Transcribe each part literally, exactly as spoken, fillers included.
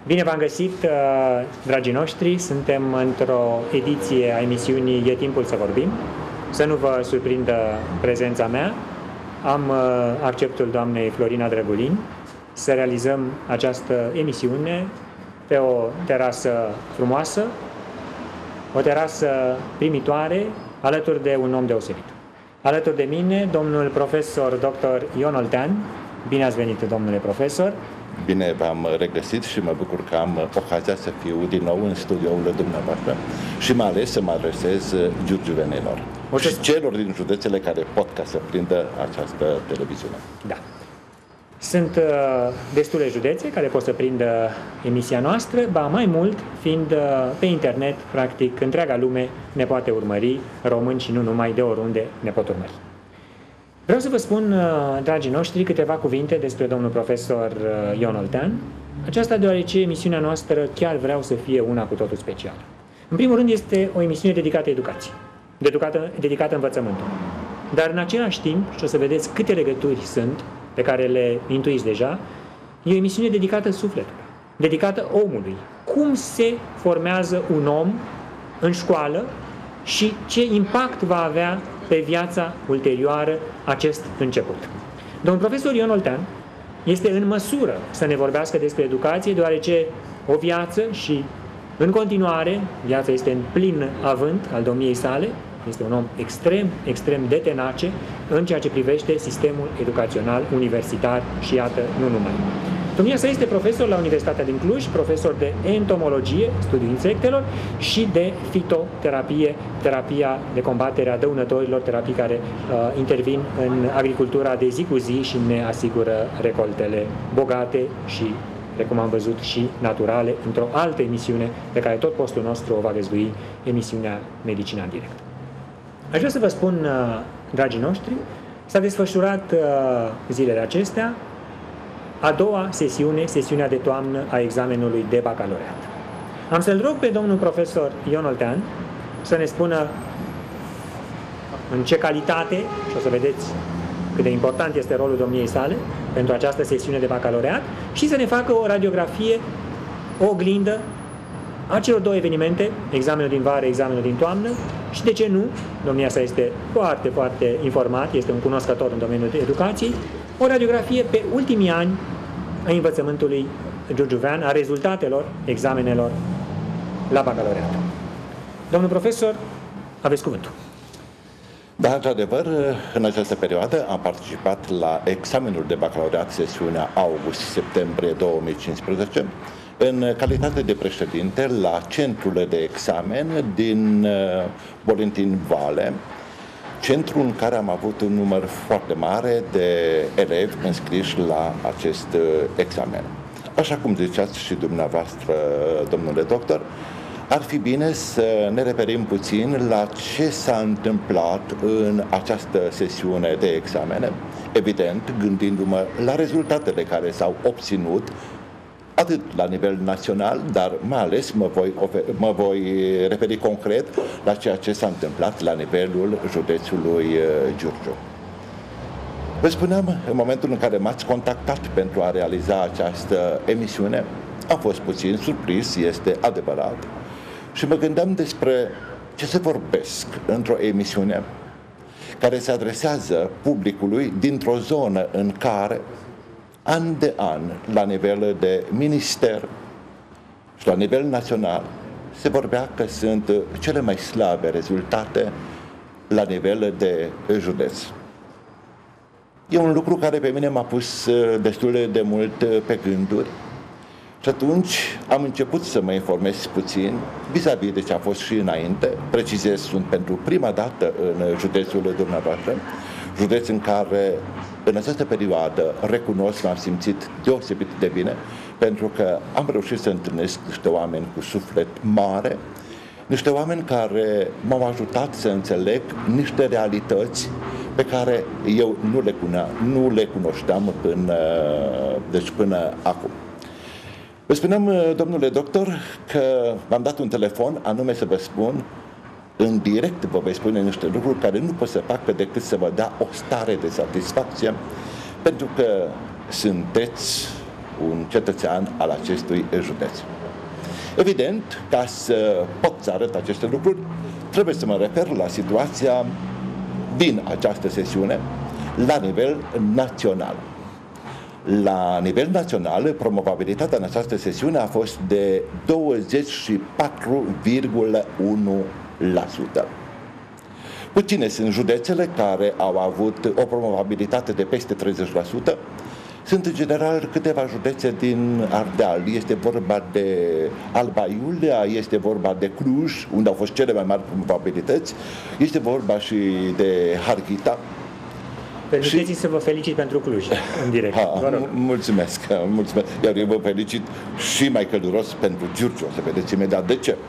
Bine v-am găsit, dragii noștri, suntem într-o ediție a emisiunii E timpul să vorbim. Să nu vă surprindă prezența mea, am acceptul doamnei Florina Drăgulin să realizăm această emisiune pe o terasă frumoasă, o terasă primitoare, alături de un om deosebit. Alături de mine, domnul profesor doctor Ion Oltean. Bine ați venit, domnule profesor! Bine v-am regăsit și mă bucur că am ocazia să fiu din nou în studioul dumneavoastră și mai ales să mă adresez giurgiuvenilor și celor din județele care pot ca să prindă această televiziune. Da. Sunt uh, destule județe care pot să prindă emisia noastră, ba mai mult, fiind uh, pe internet, practic, întreaga lume ne poate urmări, români și nu numai, de oriunde ne pot urmări. Vreau să vă spun, dragii noștri, câteva cuvinte despre domnul profesor Ion Oltean, aceasta deoarece emisiunea noastră chiar vreau să fie una cu totul specială. În primul rând este o emisiune dedicată educației, dedicată, dedicată învățământului. Dar în același timp, și o să vedeți câte legături sunt, pe care le intuiți deja, e o emisiune dedicată sufletului, dedicată omului. Cum se formează un om în școală și ce impact va avea pe viața ulterioară acest început. Domnul profesor Ion Oltean este în măsură să ne vorbească despre educație, deoarece o viață și în continuare, viața este în plin avânt al domniei sale, este un om extrem, extrem de tenace în ceea ce privește sistemul educațional universitar și iată, nu numai. Domnia sa este profesor la Universitatea din Cluj, profesor de entomologie, studiul insectelor și de fitoterapie, terapia de combatere a dăunătorilor, terapii care uh, intervin în agricultura de zi cu zi și ne asigură recoltele bogate și, precum am văzut, și naturale, într-o altă emisiune pe care tot postul nostru o va găzdui, emisiunea Medicina în direct. Aș vrea să vă spun, uh, dragii noștri, s-a desfășurat uh, zilele acestea a doua sesiune, sesiunea de toamnă a examenului de bacalaureat. Am să-l rog pe domnul profesor Ion Oltean să ne spună în ce calitate, și o să vedeți cât de important este rolul domniei sale pentru această sesiune de bacalaureat, și să ne facă o radiografie, o oglindă a celor două evenimente, examenul din vară, examenul din toamnă, și de ce nu, domnia sa este foarte, foarte informat, este un cunoscător în domeniul educației, o radiografie pe ultimii ani a învățământului giurgiuvean, a rezultatelor examenelor la bacalaureat. Domnul profesor, aveți cuvântul. Da, într-adevăr, în această perioadă am participat la examenul de bacalaureat sesiunea august-septembrie două mii cincisprezece în calitate de președinte la centrul de examen din Bolintin Vale, centru în care am avut un număr foarte mare de elevi înscriși la acest examen. Așa cum ziceați și dumneavoastră, domnule doctor, ar fi bine să ne referim puțin la ce s-a întâmplat în această sesiune de examene, evident gândindu-mă la rezultatele care s-au obținut atât la nivel național, dar mai ales mă voi, mă voi referi concret la ceea ce s-a întâmplat la nivelul județului Giurgiu. Vă spuneam, în momentul în care m-ați contactat pentru a realiza această emisiune, am fost puțin surprins, este adevărat, și mă gândeam despre ce se vorbesc într-o emisiune care se adresează publicului dintr-o zonă în care an de an, la nivel de minister și la nivel național, se vorbea că sunt cele mai slabe rezultate la nivel de județ. E un lucru care pe mine m-a pus destul de mult pe gânduri și atunci am început să mă informez puțin vis-a-vis de ce a fost și înainte. Precizez, sunt pentru prima dată în județul dumneavoastră, județ în care în această perioadă, recunosc, m-am simțit deosebit de bine, pentru că am reușit să întâlnesc niște oameni cu suflet mare, niște oameni care m-au ajutat să înțeleg niște realități pe care eu nu le, cunea, nu le cunoșteam până, deci până acum. Vă spuneam, domnule doctor, că v-am dat un telefon anume să vă spun în direct, vă voi spune niște lucruri care nu pot să facă decât să vă dea o stare de satisfacție, pentru că sunteți un cetățean al acestui județ. Evident, ca să pot să arăt aceste lucruri, trebuie să mă refer la situația din această sesiune la nivel național. La nivel național, promovabilitatea în această sesiune a fost de douăzeci și patru virgulă unu la sută. Puține sunt județele care au avut o promovabilitate de peste treizeci la sută. Sunt în general câteva județe din Ardeal. Este vorba de Alba Iulia, este vorba de Cluj, unde au fost cele mai mari promovabilități, este vorba și de Harghita. Permiteți-mi să vă felicit pentru Cluj, în direct. Ha, mulțumesc, mulțumesc. Iar eu vă felicit și mai călduros pentru Giurgiu, o să vedeți imediat de ce.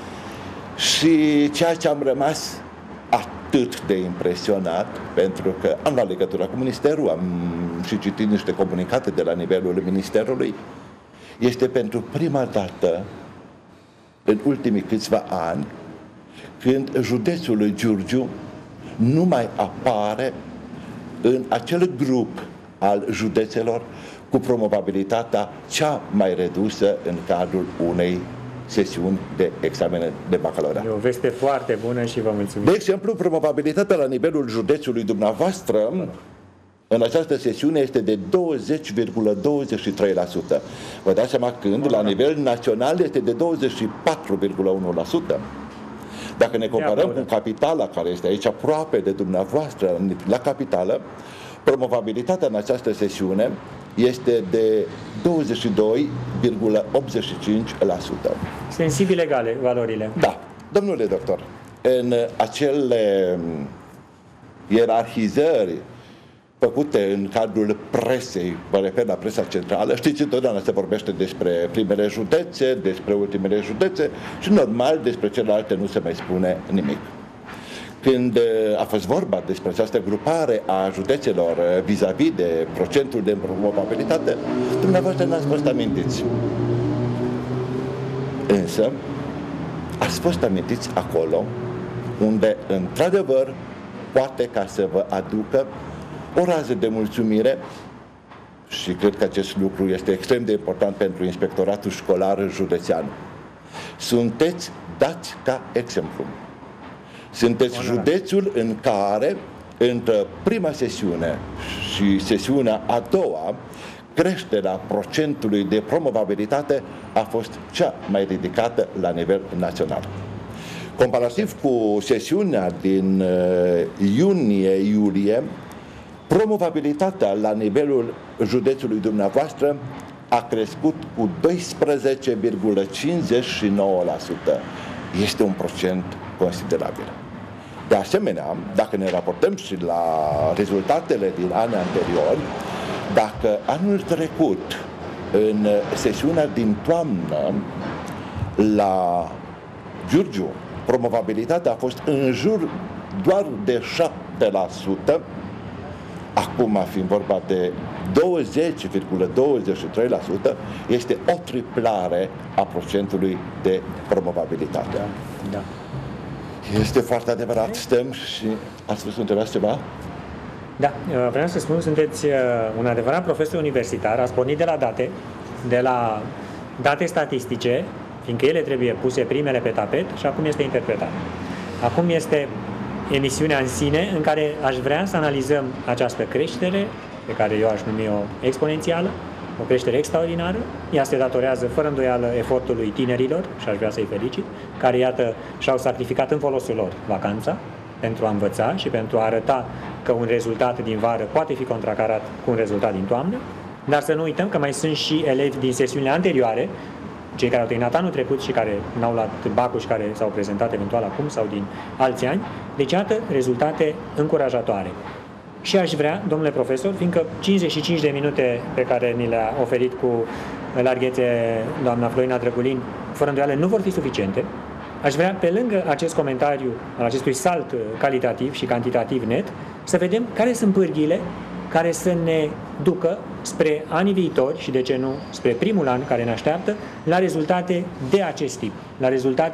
Și ceea ce am rămas atât de impresionat, pentru că am luat legătura cu Ministerul, am și citit niște comunicate de la nivelul Ministerului, este pentru prima dată în ultimii câțiva ani când județul Giurgiu nu mai apare în acel grup al județelor cu promovabilitatea cea mai redusă în cadrul unei sesiuni de examene de bacalaureat. E o veste foarte bună și vă mulțumim. De exemplu, promovabilitatea la nivelul județului dumneavoastră în această sesiune este de douăzeci virgulă douăzeci și trei la sută. Vă dați seama când la nivel național este de douăzeci și patru virgulă unu la sută. Dacă ne comparăm cu capitala, care este aici aproape de dumneavoastră, la capitală, promovabilitatea în această sesiune este de douăzeci și doi virgulă optzeci și cinci la sută. Sensibil egale valorile. Da. Domnule doctor, în acele ierarhizări făcute în cadrul presei, mă refer la presa centrală, știți, întotdeauna se vorbește despre primele județe, despre ultimele județe și normal despre celelalte nu se mai spune nimic. Când a fost vorba despre această grupare a județelor vis-a-vis de procentul de probabilitate, dumneavoastră n-ați fost amintiți. Însă, ați fost amintiți acolo unde, într-adevăr, poate ca să vă aducă o rază de mulțumire și cred că acest lucru este extrem de important pentru Inspectoratul Școlar Județean. Sunteți dați ca exemplu. Sunteți județul în care, între prima sesiune și sesiunea a doua, creșterea procentului de promovabilitate a fost cea mai ridicată la nivel național. Comparativ cu sesiunea din iunie-iulie, promovabilitatea la nivelul județului dumneavoastră a crescut cu doisprezece virgulă cincizeci și nouă la sută. Este un procent considerabil. De asemenea, dacă ne raportăm și la rezultatele din anii anteriori, dacă anul trecut, în sesiunea din toamnă, la Giurgiu, promovabilitatea a fost în jur doar de șapte la sută, acum fiind vorba de douăzeci virgulă douăzeci și trei la sută, este o triplare a procentului de promovabilitate. Da, da. Este foarte adevărat, stăm și ați spus, întrebați ceva? Da, vreau să spun, sunteți un adevărat profesor universitar, ați pornit de la date, de la date statistice, fiindcă ele trebuie puse primele pe tapet și acum este interpretat. Acum este emisiunea în sine în care aș vrea să analizăm această creștere, pe care eu aș numi o exponențială, o creștere extraordinară. Ea se datorează fără îndoială efortului tinerilor și aș vrea să-i felicit, care, iată, și-au sacrificat în folosul lor vacanța pentru a învăța și pentru a arăta că un rezultat din vară poate fi contracarat cu un rezultat din toamnă, dar să nu uităm că mai sunt și elevi din sesiunile anterioare, cei care au terminat anul trecut și care n-au luat bacul și care s-au prezentat eventual acum sau din alți ani. Deci, iată, rezultate încurajatoare. Și aș vrea, domnule profesor, fiindcă cincizeci și cinci de minute pe care ni le-a oferit cu larghețe doamna Florina Drăgulin, fără îndoială, nu vor fi suficiente. Aș vrea, pe lângă acest comentariu al acestui salt calitativ și cantitativ net, să vedem care sunt pârghiile care să ne ducă spre anii viitori și, de ce nu, spre primul an care ne așteaptă, la rezultate de acest tip, la rezultate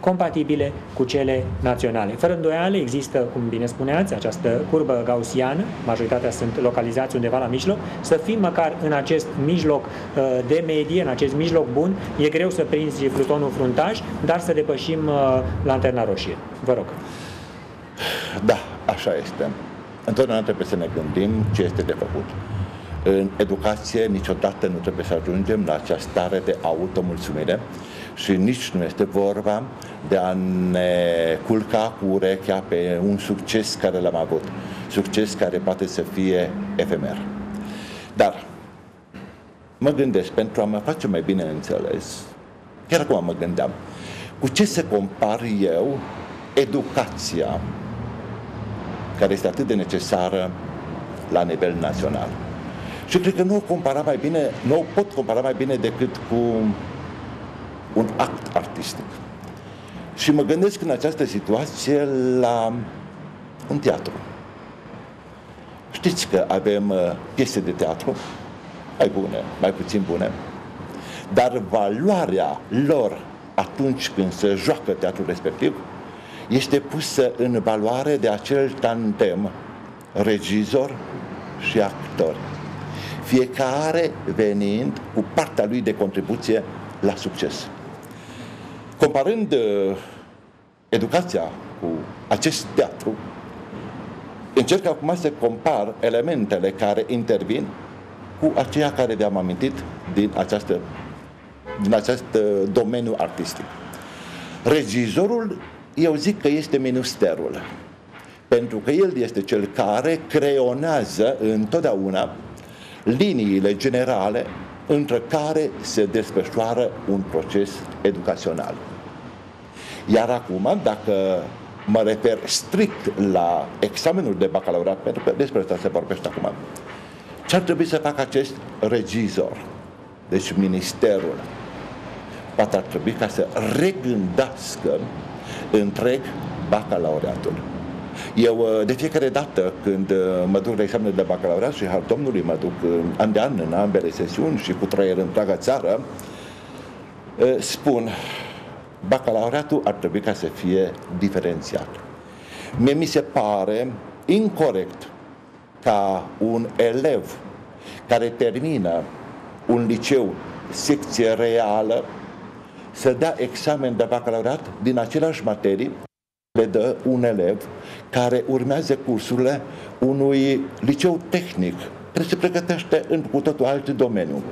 compatibile cu cele naționale. Fără îndoială există, cum bine spuneați, această curbă gaussiană, majoritatea sunt localizați undeva la mijloc, să fim măcar în acest mijloc de medie, în acest mijloc bun, e greu să prinzi plutonul fruntaș, dar să depășim lanterna roșie. Vă rog. Da, așa este. Întotdeauna trebuie să ne gândim ce este de făcut. În educație niciodată nu trebuie să ajungem la această stare de automulțumire și nici nu este vorba de a ne culca cu urechea pe un succes care l-am avut. Succes care poate să fie efemer. Dar mă gândesc, pentru a mă face mai bine înțeles, chiar acum mă gândeam, cu ce să compar eu educația care este atât de necesară la nivel național. Și cred că nu o compara mai bine, nu o pot compara mai bine decât cu un act artistic. Și mă gândesc în această situație la un teatru. Știți că avem piese de teatru, mai bune, mai puțin bune, dar valoarea lor atunci când se joacă teatrul respectiv este pusă în valoare de acel tandem regizor și actor, fiecare venind cu partea lui de contribuție la succes. Comparând uh, educația cu acest teatru, încerc acum să compar elementele care intervin cu aceia care vi-am amintit din, această, din acest uh, domeniu artistic. Regizorul, eu zic că este ministerul, pentru că el este cel care creionează întotdeauna liniile generale între care se desfășoară un proces educațional. Iar acum, dacă mă refer strict la examenul de bacalaureat, pentru că despre asta se vorbește acum, ce ar trebui să facă acest regizor, deci ministerul, poate ar trebui ca să regândească întreg bacalaureatul. Eu, de fiecare dată când mă duc la examenul de bacalaureat și har Domnului mă duc an de an în ambele sesiuni și cu trăieri în întreaga țară, spun, bacalaureatul ar trebui ca să fie diferențiat. Mie mi se pare incorect ca un elev care termină un liceu secție reală să dea examen de bacalaureat din aceleași materii le dă un elev care urmează cursurile unui liceu tehnic, care se pregătește în cu totul alt domeniu.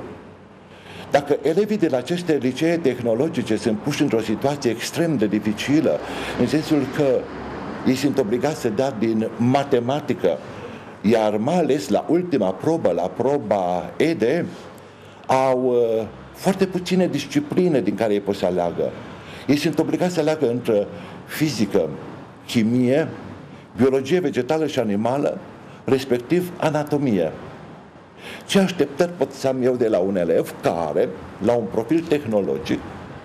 Dacă elevii de la aceste licee tehnologice sunt puși într-o situație extrem de dificilă, în sensul că ei sunt obligați să dea din matematică, iar mai ales la ultima probă, la proba E D E, au uh, foarte puține discipline din care ei pot să aleagă. Ei sunt obligați să aleagă între fizică, chimie, biologie vegetală și animală, respectiv anatomie. Ce așteptări pot să am eu de la un elev care, la un profil tehnologic,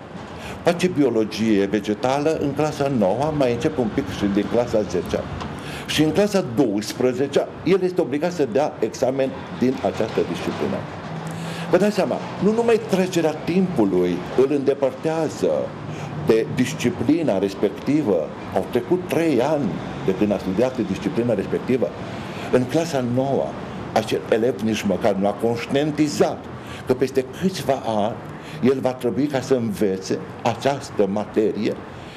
face biologie vegetală în clasa nouă, mai începe un pic și din clasa zecea. Și în clasa douăsprezecea, el este obligat să dea examen din această disciplină. Vă dați seama, nu numai trecerea timpului îl îndepărtează de disciplina respectivă, au trecut trei ani de când a studiat disciplina respectivă, în clasa nouă, acel elev nici măcar nu a conștientizat că peste câțiva ani el va trebui ca să învețe această materie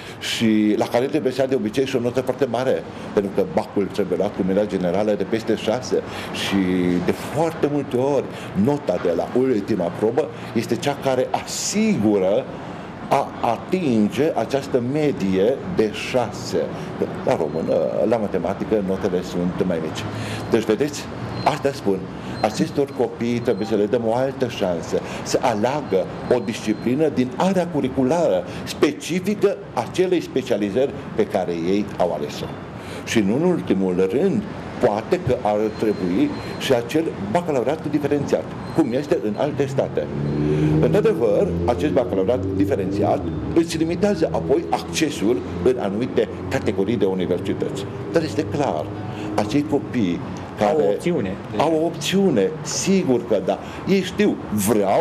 și la care trebuie să ia de obicei și o notă foarte mare, pentru că bacul trebuie luat cu media generală de peste șase și de foarte multe ori nota de la ultima probă este cea care asigură a atinge această medie de șase. La română, la matematică, notele sunt mai mici. Deci, vedeți, asta spun, acestor copii trebuie să le dăm o altă șansă, să aleagă o disciplină din area curriculară specifică acelei specializări pe care ei au ales-o. Și nu în ultimul rând, poate că ar trebui și acel bacalaureat diferențiat, cum este în alte state. Într-adevăr, acest bacalaureat diferențiat îți limitează apoi accesul în anumite categorii de universități. Dar este clar, acei copii care au o opțiune, au o opțiune, sigur că da. Ei știu, vreau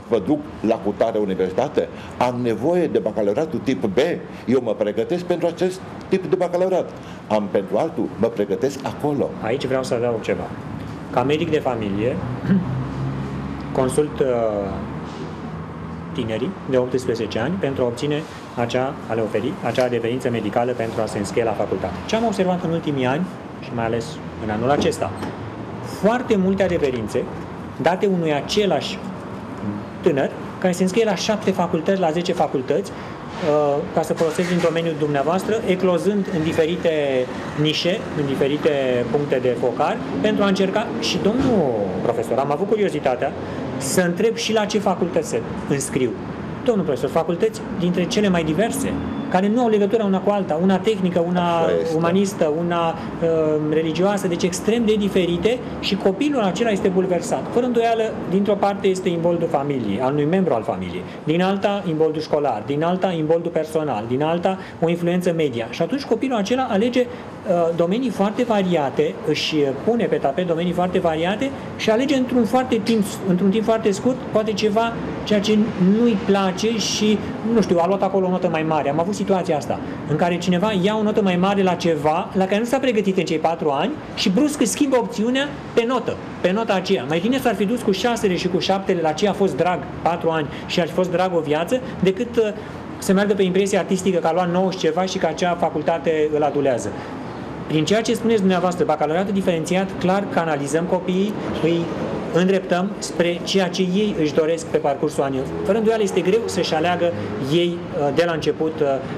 vă duc la cutare universitate, am nevoie de bacalaureatul tip B, eu mă pregătesc pentru acest tip de bacalaureat, am pentru altul, mă pregătesc acolo. Aici vreau să adaug ceva. Ca medic de familie, consult uh, tinerii de optsprezece ani pentru a obține acea, a le oferi acea adeverință medicală pentru a se înscrie la facultate. Ce am observat în ultimii ani, și mai ales în anul acesta, foarte multe adeverințe date unui același tânăr care se înscrie la șapte facultăți, la zece facultăți, ca să folosesc din domeniul dumneavoastră, eclozând în diferite nișe, în diferite puncte de focar, pentru a încerca, și domnul profesor, am avut curiozitatea să întreb și la ce facultăți se înscriu. Domnul profesor, facultăți dintre cele mai diverse, care nu au legătură una cu alta, una tehnică, una umanistă, una uh, religioasă, deci extrem de diferite, și copilul acela este bulversat. Fără îndoială, dintr-o parte este imboldul familiei, al unui membru al familiei, din alta imboldul școlar, din alta imboldul personal, din alta o influență media. Și atunci copilul acela alege uh, domenii foarte variate, își pune pe tapet domenii foarte variate și alege într-un foarte timp, într-un timp foarte scurt, poate ceva ceea ce nu-i place și, nu știu, a luat acolo o notă mai mare. Am avut situația asta, în care cineva ia o notă mai mare la ceva la care nu s-a pregătit în cei patru ani și brusc își schimbă opțiunea pe notă, pe nota aceea. Mai bine s-ar fi dus cu șasele și cu șaptele la ce a fost drag patru ani și ar fi fost drag o viață, decât uh, să meargă pe impresie artistică că a luat nouă și ceva și că acea facultate îl adulează. Prin ceea ce spuneți dumneavoastră, bacalaureatul diferențiat, clar canalizăm copiii, îi îndreptăm spre ceea ce ei își doresc pe parcursul anilor. Fără îndoială este greu să-și aleagă ei de la început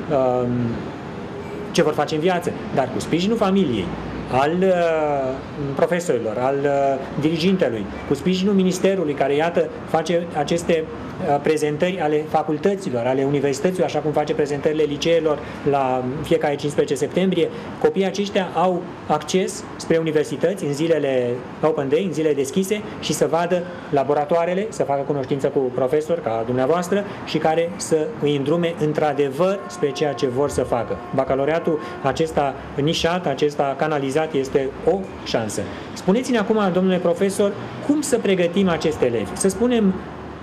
ce vor face în viață, dar cu sprijinul familiei, al uh, profesorilor, al uh, dirigintelui, cu sprijinul ministerului care, iată, face aceste uh, prezentări ale facultăților, ale universităților, așa cum face prezentările liceelor la fiecare cincisprezece septembrie, copiii aceștia au acces spre universități în zilele open day, în zilele deschise, și să vadă laboratoarele, să facă cunoștință cu profesori ca dumneavoastră și care să îi îndrume într-adevăr spre ceea ce vor să facă. Bacalaureatul acesta nișat, acesta canalizat, este o șansă. Spuneți-ne acum, domnule profesor, cum să pregătim aceste elevi? Să spunem,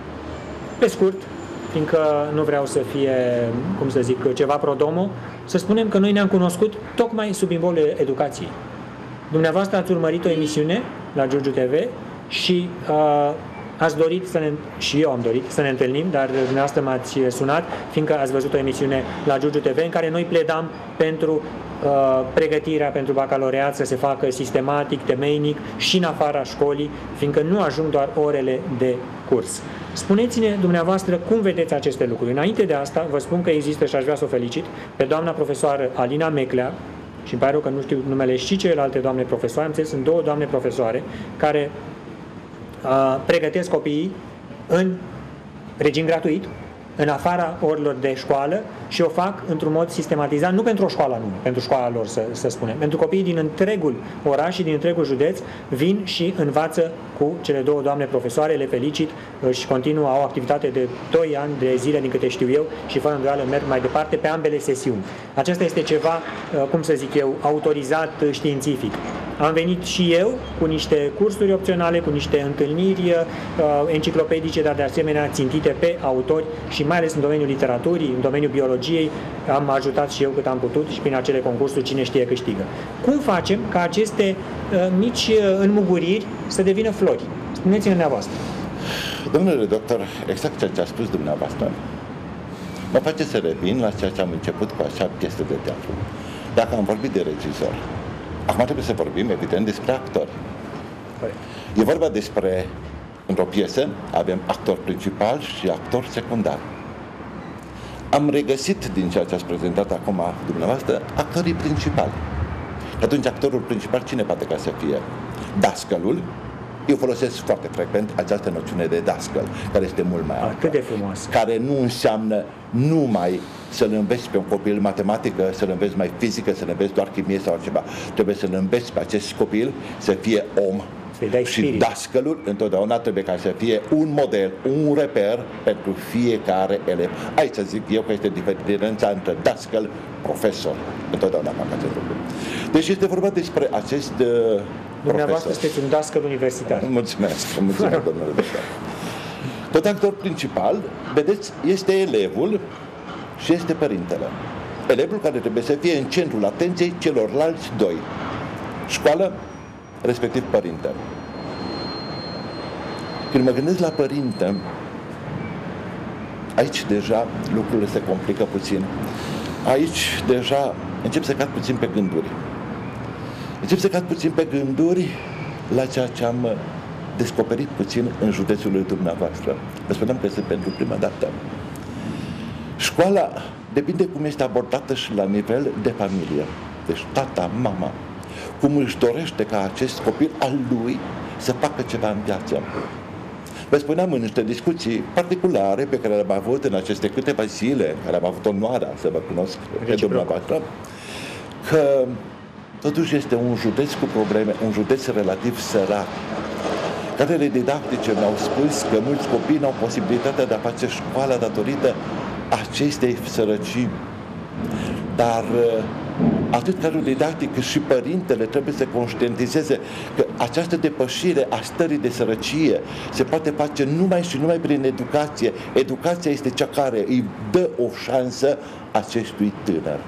pe scurt, fiindcă nu vreau să fie, cum să zic, ceva pro-domo, să spunem că noi ne-am cunoscut tocmai sub imbolul educației. Dumneavoastră ați urmărit o emisiune la Giurgiu T V și uh, ați dorit să ne, și eu am dorit să ne întâlnim, dar dumneavoastră m-ați sunat, fiindcă ați văzut o emisiune la Giurgiu T V în care noi pledam pentru uh, pregătirea pentru bacalaureat să se facă sistematic, temeinic și în afara școlii, fiindcă nu ajung doar orele de curs. Spuneți-ne dumneavoastră cum vedeți aceste lucruri. Înainte de asta, vă spun că există, și aș vrea să o felicit, pe doamna profesoară Alina Meclea, și îmi pare rău că nu știu numele și celelalte doamne profesoare, am înțeles, sunt două doamne profesoare care uh, pregătesc copiii în regim gratuit, în afara orilor de școală, și o fac într-un mod sistematizat, nu pentru o școală anume, pentru școala lor, să, să spunem. Pentru copiii din întregul oraș și din întregul județ vin și învață cu cele două doamne profesoare, le felicit, și continuă, au o activitate de doi ani de zile, din câte știu eu, și fără îndoială merg mai departe pe ambele sesiuni. Acesta este ceva, cum să zic eu, autorizat științific. Am venit și eu cu niște cursuri opționale, cu niște întâlniri uh, enciclopedice, dar de asemenea țintite pe autori și mai ales în domeniul literaturii, în domeniul biologiei, am ajutat și eu cât am putut și prin acele concursuri cine știe câștigă. Cum facem ca aceste uh, mici uh, înmuguriri să devină flori? Spuneți-ne dumneavoastră. Domnule doctor, exact ceea ce a spus dumneavoastră mă face să revin la ceea ce am început cu acea piesă de teatru. Dacă am vorbit de regizor, acum trebuie să vorbim, evident, despre actori. E vorba despre, într-o piesă, avem actor principal și actor secundar. Am regăsit din ceea ce ați prezentat acum dumneavoastră actorii principali. Atunci, actorul principal, cine poate ca să fie? Dascălul. Eu folosesc foarte frecvent această noțiune de dascăl, care este mult mai atât de frumos. Care nu înseamnă numai să-l înveți pe un copil matematică, să-l înveți mai fizică, să-l înveți doar chimie sau altceva. Trebuie să-l înveți pe acest copil să fie om. Și dascălul întotdeauna trebuie ca să fie un model, un reper pentru fiecare elev. Aici să zic eu că este diferența între dascăl, profesor. Întotdeauna fac acest lucru. Deci este vorba despre acest uh, Dumneavoastră sunteți un dascăl universitar. Mulțumesc, mulțumesc, domnule doctor. Tot actor principal, vedeți, este elevul și este părintele. Elevul care trebuie să fie în centrul atenției celorlalți doi. Școală, respectiv părinte. Când mă gândesc la părinte, aici deja lucrurile se complică puțin. Aici deja încep să cad puțin pe gânduri. Încep să cad puțin pe gânduri la ceea ce am descoperit puțin în județul lui dumneavoastră. Vă spuneam că este pentru prima dată. Școala depinde cum este abordată și la nivel de familie. Deci tata, mama, cum își dorește ca acest copil al lui să facă ceva în viață. Vă spuneam în niște discuții particulare pe care le-am avut în aceste câteva zile, care am avut onoarea să vă cunosc pe dumneavoastră, că totuși este un județ cu probleme, un județ relativ sărac. Cadrele didactice mi-au spus că mulți copii n-au posibilitatea de a face școala datorită acestei sărăcii. Dar atât cadrul didactic cât și părintele trebuie să conștientizeze că această depășire a stării de sărăcie se poate face numai și numai prin educație. Educația este cea care îi dă o șansă acestui tânăr.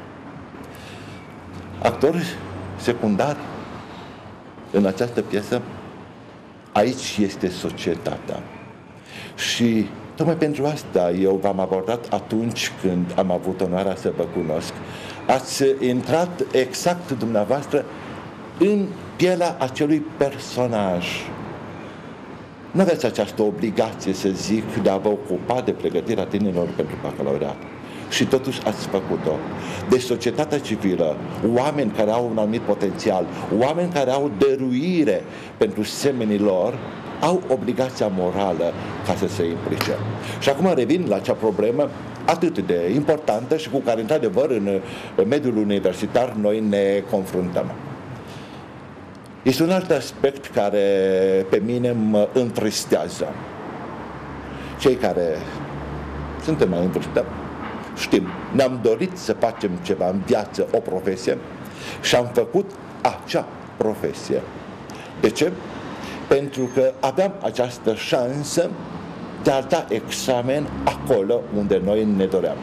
Actori secundari în această piesă, aici este societatea. Și tocmai pentru asta eu v-am abordat atunci când am avut onoarea să vă cunosc. Ați intrat exact dumneavoastră în pielea acelui personaj. Nu aveți această obligație, să zic, de a vă ocupa de pregătirea tinerilor pentru bacalaureat. Și totuși ați făcut-o. Deci societatea civilă, oameni care au un anumit potențial, oameni care au dăruire pentru semenii lor, au obligația morală ca să se implice. Și acum revin la acea problemă atât de importantă și cu care, într-adevăr, în mediul universitar noi ne confruntăm. Este un alt aspect care pe mine mă întristează. Cei care suntem mai în vârstă știm, ne-am dorit să facem ceva în viață, o profesie, și am făcut acea profesie. De ce? Pentru că aveam această șansă de a da examen acolo unde noi ne doream.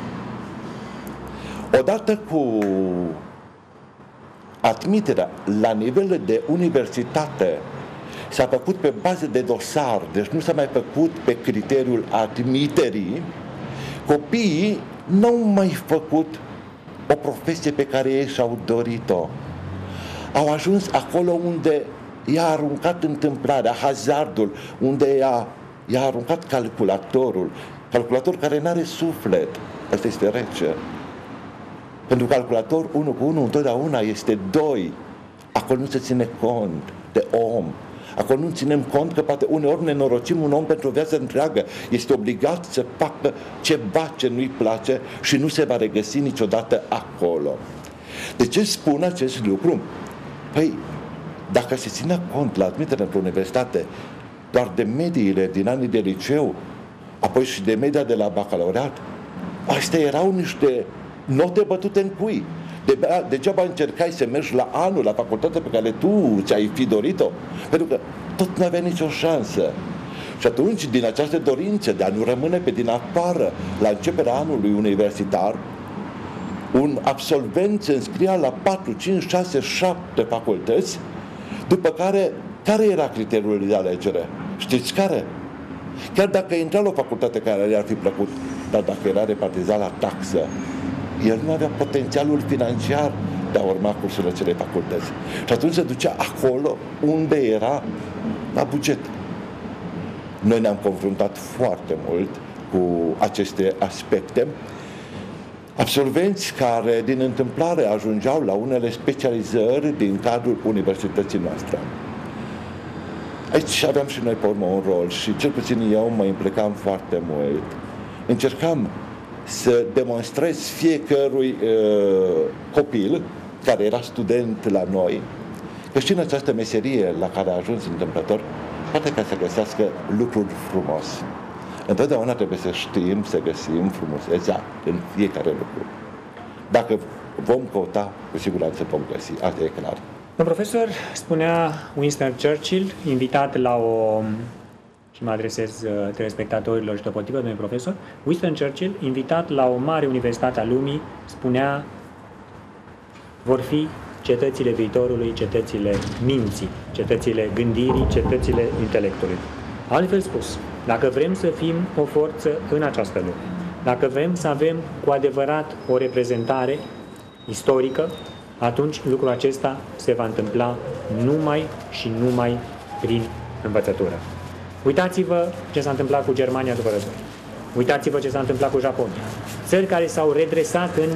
Odată cu admiterea la nivel de universitate s-a făcut pe bază de dosar, deci nu s-a mai făcut pe criteriul admiterii, copiii n-au mai făcut o profesie pe care ei și-au dorit-o. Au ajuns acolo unde i-a aruncat întâmplarea, hazardul, unde i-a, i-a aruncat calculatorul, calculator care n-are suflet, asta este rece. Pentru calculator unu cu unu întotdeauna este doi, acolo nu se ține cont de om. Acolo nu ținem cont că poate uneori ne norocim un om pentru o viață întreagă. Este obligat să facă ceva ce nu-i place și nu se va regăsi niciodată acolo. De ce spun acest lucru? Păi, dacă se ținea cont la admiterea într-o universitate doar de mediile din anii de liceu, apoi și de media de la bacalaureat, astea erau niște note bătute în cui. De, degeaba încercai să mergi la anul, la facultatea pe care tu ți-ai fi dorit-o, pentru că tot nu avea nicio șansă. Și atunci, din această dorință de a nu rămâne pe din afară la începerea anului universitar, un absolvent se înscria la patru, cinci, șase, șapte facultăți, după care, care era criteriul de alegere? Știți care? Chiar dacă intra la o facultate care le-ar fi plăcut, dar dacă era repartizat la taxă, el nu avea potențialul financiar de a urma cursurile acelei facultăți. Și atunci se ducea acolo unde era la buget. Noi ne-am confruntat foarte mult cu aceste aspecte. Absolvenți care din întâmplare ajungeau la unele specializări din cadrul universității noastre. Aici aveam și noi pe urmă un rol și cel puțin eu mă implicam foarte mult. Încercam să demonstrez fiecărui uh, copil care era student la noi că și în această meserie la care a ajuns întâmplător poate ca să găsească lucruri frumos. Întotdeauna trebuie să știm să găsim frumusețea în fiecare lucru. Dacă vom căuta, cu siguranță vom găsi. Asta e clar. Domnul profesor, spunea Winston Churchill, invitat la o și mă adresez telespectatorilor și deopotrivă, domnule profesor, Winston Churchill, invitat la o mare universitate a lumii, spunea: vor fi cetățile viitorului, cetățile minții, cetățile gândirii, cetățile intelectului. Altfel spus, dacă vrem să fim o forță în această lume, dacă vrem să avem cu adevărat o reprezentare istorică, atunci lucrul acesta se va întâmpla numai și numai prin învățătură. Uitați-vă ce s-a întâmplat cu Germania după război. Uitați-vă ce s-a întâmplat cu Japonia. Țări care s-au redresat în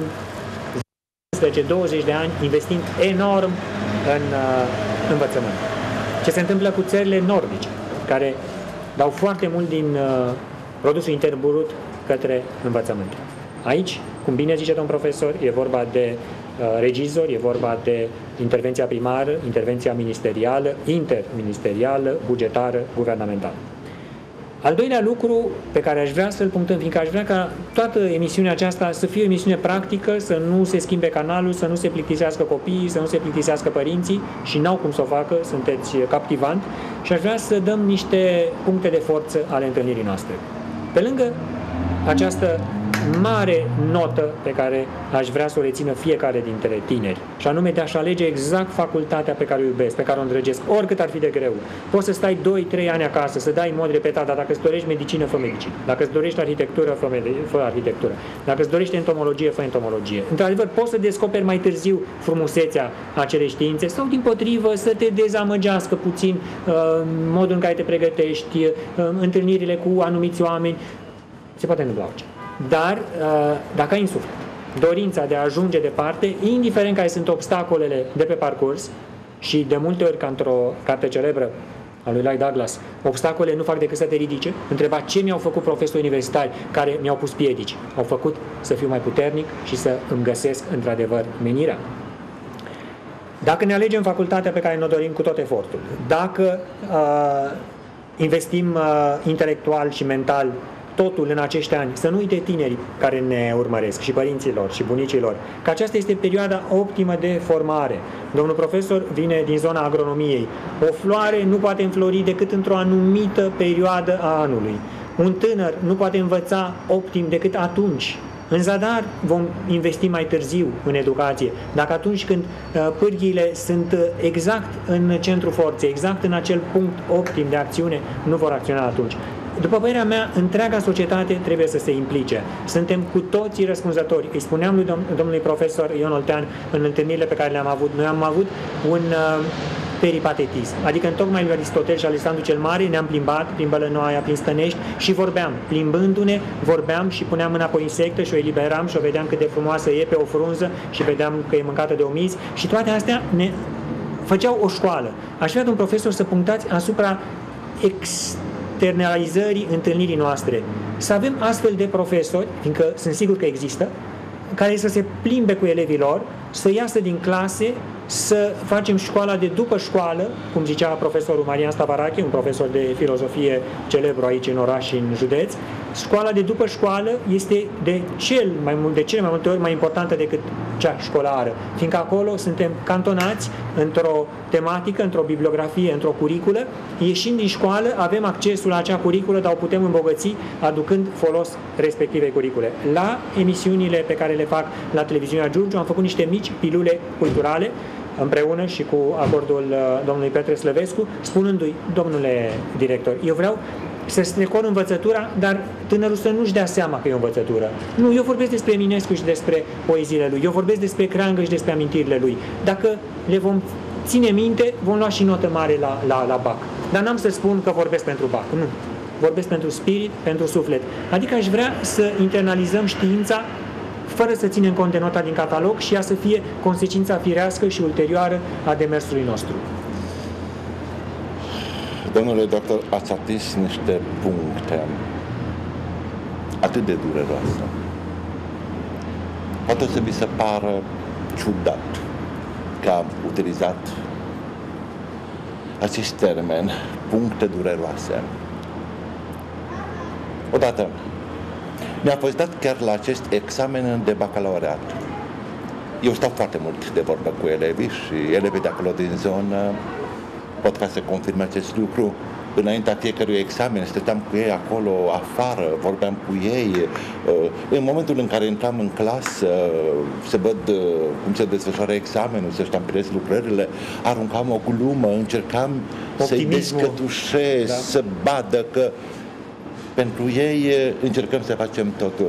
zece douăzeci de ani, investind enorm în uh, învățământ. Ce se întâmplă cu țările nordice, care dau foarte mult din uh, produsul intern brut către învățământ. Aici, cum bine zice domn profesor, e vorba de uh, regizori, e vorba de intervenția primară, intervenția ministerială, interministerială, bugetară, guvernamentală. Al doilea lucru pe care aș vrea să-l punctăm, fiindcă aș vrea ca toată emisiunea aceasta să fie o emisiune practică, să nu se schimbe canalul, să nu se plictisească copiii, să nu se plictisească părinții și n-au cum să o facă, sunteți captivant, și aș vrea să dăm niște puncte de forță ale întâlnirii noastre. Pe lângă această mare notă pe care aș vrea să o rețină fiecare dintre tineri, și anume de a-și alege exact facultatea pe care o iubesc, pe care o îndrăgesc, oricât ar fi de greu. Poți să stai doi trei ani acasă, să dai în mod repetat, dar dacă îți dorești medicină, fă medicină. Dacă îți dorești arhitectură, fă, fă arhitectură. Dacă îți dorești entomologie, fă entomologie. Într-adevăr, poți să descoperi mai târziu frumusețea acelei științe sau, dimpotrivă, să te dezamăgească puțin uh, modul în care te pregătești, uh, întâlnirile cu anumiți oameni. Se poate întâmpla orice. Dar, dacă ai în suflet dorința de a ajunge departe, indiferent care sunt obstacolele de pe parcurs, și de multe ori, ca într-o carte celebră a lui Lloyd Douglas, obstacole nu fac decât să te ridice, întreba ce mi-au făcut profesori universitari care mi-au pus piedici. Au făcut să fiu mai puternic și să îmi găsesc într-adevăr menirea. Dacă ne alegem facultatea pe care ne-o dorim cu tot efortul, dacă uh, investim uh, intelectual și mental totul în acești ani, să nu uite tinerii care ne urmăresc și părinților și bunicilor, că aceasta este perioada optimă de formare. Domnul profesor vine din zona agronomiei. O floare nu poate înflori decât într-o anumită perioadă a anului. Un tânăr nu poate învăța optim decât atunci. În zadar vom investi mai târziu în educație, dacă atunci când uh, pârghiile sunt exact în centrul forței, exact în acel punct optim de acțiune, nu vor acționa atunci. După părerea mea, întreaga societate trebuie să se implice. Suntem cu toții răspunzători. Îi spuneam lui dom domnului profesor Ion Oltean în întâlnirile pe care le-am avut. Noi am avut un uh, peripatetism. Adică, în tocmai lui Aristotel și Alexandru cel Mare, ne-am plimbat prin Bălănoaia, prin Stănești și vorbeam. Plimbându-ne, vorbeam și puneam mâna pe o insectă și o eliberam și o vedeam cât de frumoasă e pe o frunză și vedeam că e mâncată de omizi și toate astea ne făceau o școală. Aș vrea, domn profesor, să punctați asupra ex externalizării întâlnirii noastre. Să avem astfel de profesori, fiindcă sunt sigur că există, care să se plimbe cu elevii lor, să iasă din clase, să facem școala de după școală, cum zicea profesorul Marian Stavarache, un profesor de filozofie celebru aici în oraș și în județ. Școala de după școală este de, cel mai, de cele mai multe ori mai importantă decât cea școlară, fiindcă acolo suntem cantonați într-o tematică, într-o bibliografie, într-o curiculă. Ieșind din școală, avem accesul la acea curiculă, dar o putem îmbogăți aducând folos respectivei curicule. La emisiunile pe care le fac la televiziunea Giurgiu am făcut niște mici pilule culturale, împreună și cu acordul domnului Petre Slăvescu, spunându-i: domnule director, eu vreau să strecor învățătura, dar tânărul să nu-și dea seama că e o învățătură. Nu, eu vorbesc despre Eminescu și despre poeziile lui, eu vorbesc despre Creangă și despre amintirile lui. Dacă le vom ține minte, vom lua și notă mare la, la, la B A C. Dar n-am să spun că vorbesc pentru B A C, nu. Vorbesc pentru spirit, pentru suflet. Adică aș vrea să internalizăm știința fără să ținem cont de nota din catalog și ea să fie consecința firească și ulterioară a demersului nostru. Domnule doctor, ați atins niște puncte atât de dureroase. Poate să vi se pară ciudat că am utilizat acest termen, puncte dureroase. Odată, mi-a fost dat chiar la acest examen de bacalaureat. Eu stau foarte mult de vorbă cu elevii și elevii de acolo din zonă pot ca să confirme acest lucru. înaintea fiecărui examen, stăteam cu ei acolo afară, vorbeam cu ei. În momentul în care intram în clasă, să văd cum se desfășoară examenul, să ștampilez lucrările, aruncam o glumă, încercam să-i descătușez, da. Să vadă că pentru ei încercăm să facem totul.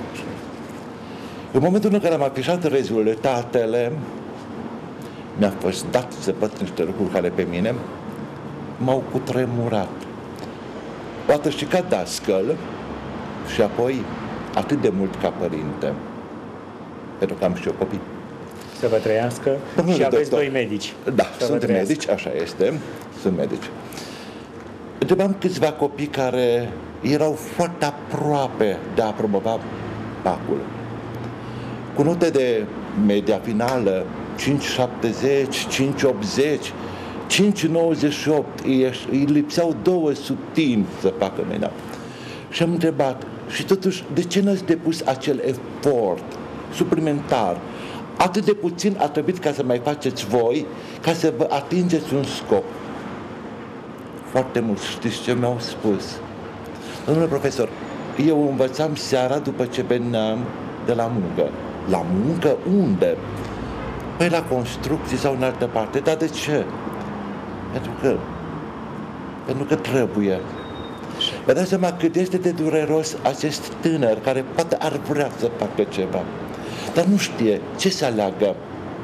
În momentul în care am afișat rezultatele, mi-a fost dat să văd niște lucruri care pe mine m-au cutremurat. Poate și ca dascăl și apoi atât de mult ca părinte. Pentru că am și eu copii. Să vă trăiască. Domnule și aveți doctor, doi medici. Da, sunt medici, așa este. Sunt medici. Întrebam câțiva copii care erau foarte aproape de a promova bacul. Cu note de media finală cinci șaptezeci, cinci optzeci, cinci nouăzeci și opt, îi lipseau două subtini să facă mena. Și am întrebat, și totuși, de ce n-ați depus acel efort suplimentar? Atât de puțin a trebuit ca să mai faceți voi, ca să vă atingeți un scop. Foarte mult, știți ce mi-au spus? Domnule profesor, eu învățam seara după ce veneam de la muncă. La muncă unde? Păi la construcții sau în altă parte. Dar de ce? Pentru că pentru că trebuie. Vă dați seama cât este de dureros acest tânăr care poate ar vrea să facă ceva, dar nu știe ce să aleagă.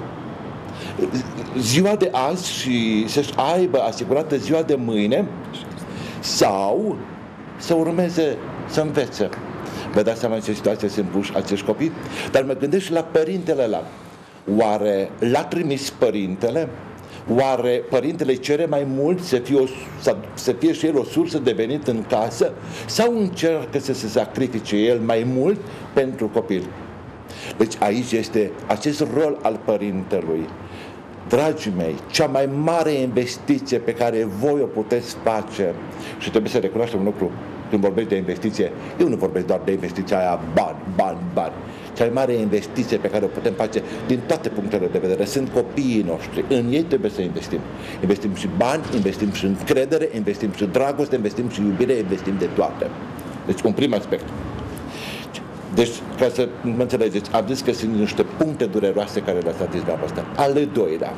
Ziua de azi și să-și aibă asigurată ziua de mâine sau să urmeze să învețe. Vă dați seama în ce situație se împuși acești copii? Dar mă gândesc și la părintele ăla. Oare l-a trimis părintele? Oare părintele cere mai mult să fie, o, să, să fie și el o sursă de venit în casă? Sau încearcă să se sacrifice el mai mult pentru copil? Deci aici este acest rol al părintelui. Dragii mei, cea mai mare investiție pe care voi o puteți face, și trebuie să recunoaștem un lucru, când vorbesc de investiție, eu nu vorbesc doar de investiția aia bani, bani, bani. Cea mai mare investiție pe care o putem face din toate punctele de vedere sunt copiii noștri. În ei trebuie să investim. Investim și bani, investim și încredere, investim și dragoste, investim și iubire, investim de toate. Deci un prim aspect. Deci, ca să mă înțelegeți, am zis că sunt niște puncte dureroase care le-ați atins la asta. Al doilea,